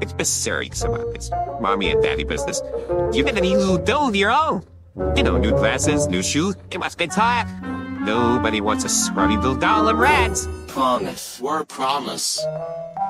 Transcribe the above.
It's just serious about this mommy and daddy business. You get any new dough of your own. You know, new glasses, new shoes. It must be tired. Nobody wants a scrawny little doll of rats. Promise. We're promise.